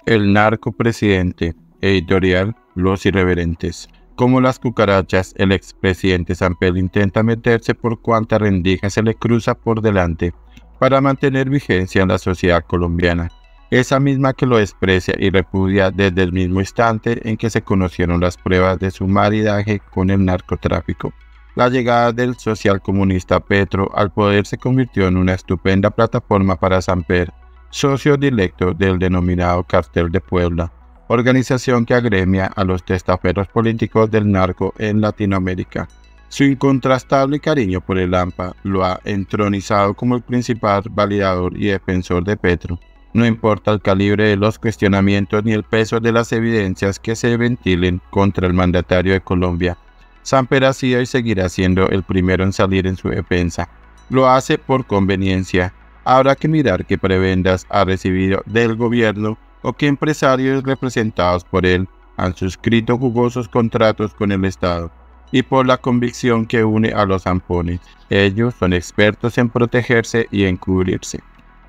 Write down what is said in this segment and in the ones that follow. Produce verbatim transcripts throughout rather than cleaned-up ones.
El narcopresidente, editorial Los Irreverentes. Como las cucarachas, el expresidente Samper intenta meterse por cuanta rendija se le cruza por delante para mantener vigencia en la sociedad colombiana, esa misma que lo desprecia y repudia desde el mismo instante en que se conocieron las pruebas de su maridaje con el narcotráfico. La llegada del socialcomunista Petro al poder se convirtió en una estupenda plataforma para Samper, socio directo del denominado Cartel de Puebla, organización que agremia a los testaferros políticos del narco en Latinoamérica. Su incontrastable cariño por el AMPA lo ha entronizado como el principal validador y defensor de Petro. No importa el calibre de los cuestionamientos ni el peso de las evidencias que se ventilen contra el mandatario de Colombia, Samper ha sido y seguirá siendo el primero en salir en su defensa. Lo hace por conveniencia. Habrá que mirar qué prebendas ha recibido del gobierno o qué empresarios representados por él han suscrito jugosos contratos con el Estado, y por la convicción que une a los zampones. Ellos son expertos en protegerse y en cubrirse.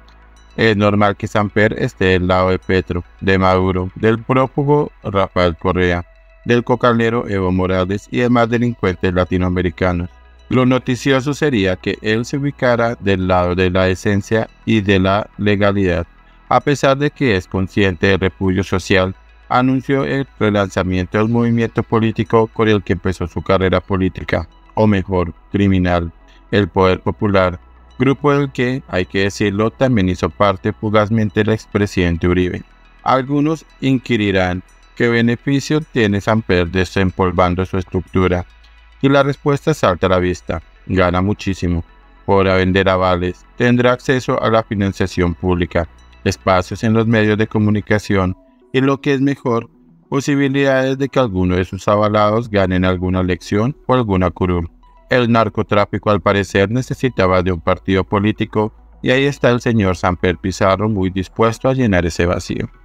Es normal que Samper esté del lado de Petro, de Maduro, del prófugo Rafael Correa, del cocalero Evo Morales y demás delincuentes latinoamericanos. Lo noticioso sería que él se ubicara del lado de la decencia y de la legalidad. A pesar de que es consciente del repudio social, anunció el relanzamiento del movimiento político con el que empezó su carrera política, o mejor, criminal, el Poder Popular, grupo del que, hay que decirlo, también hizo parte fugazmente el expresidente Uribe. Algunos inquirirán qué beneficio tiene Samper desempolvando su estructura, y la respuesta salta a la vista: gana muchísimo. Podrá vender avales, tendrá acceso a la financiación pública, espacios en los medios de comunicación y, lo que es mejor, posibilidades de que alguno de sus avalados ganen alguna elección o alguna curul. El narcotráfico al parecer necesitaba de un partido político y ahí está el señor Samper Pizarro muy dispuesto a llenar ese vacío.